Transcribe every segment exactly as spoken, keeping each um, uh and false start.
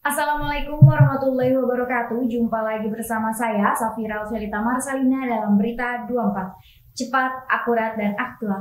Assalamualaikum warahmatullahi wabarakatuh. Jumpa lagi bersama saya, Safira Alvelita Marsalina dalam Berita dua puluh empat. Cepat, akurat, dan aktual.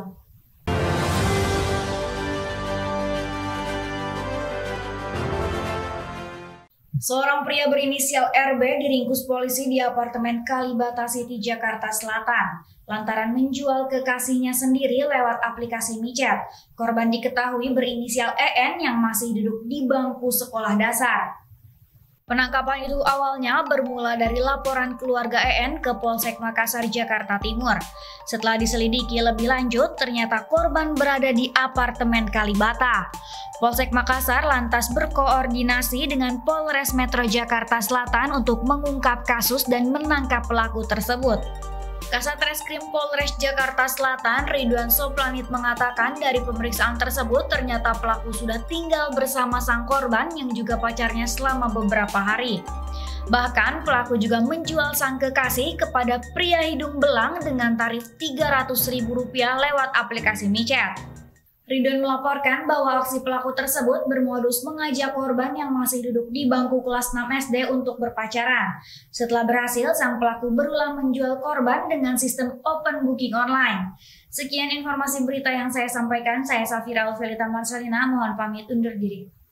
Seorang pria berinisial R B diringkus polisi di apartemen Kalibata City, Jakarta Selatan, lantaran menjual kekasihnya sendiri lewat aplikasi micet. Korban diketahui berinisial E N yang masih duduk di bangku sekolah dasar. Penangkapan itu awalnya bermula dari laporan keluarga E N ke Polsek Makassar, Jakarta Timur. Setelah diselidiki lebih lanjut, ternyata korban berada di apartemen Kalibata. Polsek Makassar lantas berkoordinasi dengan Polres Metro Jakarta Selatan untuk mengungkap kasus dan menangkap pelaku tersebut. Kasat Reskrim Polres Jakarta Selatan, Ridwan Soplanit, mengatakan dari pemeriksaan tersebut ternyata pelaku sudah tinggal bersama sang korban yang juga pacarnya selama beberapa hari. Bahkan pelaku juga menjual sang kekasih kepada pria hidung belang dengan tarif tiga ratus ribu rupiah lewat aplikasi micet. Ridwan melaporkan bahwa aksi pelaku tersebut bermodus mengajak korban yang masih duduk di bangku kelas enam S D untuk berpacaran. Setelah berhasil, sang pelaku berulang menjual korban dengan sistem open booking online. Sekian informasi berita yang saya sampaikan. Saya Safira Alvelita Marsalina, mohon pamit undur diri.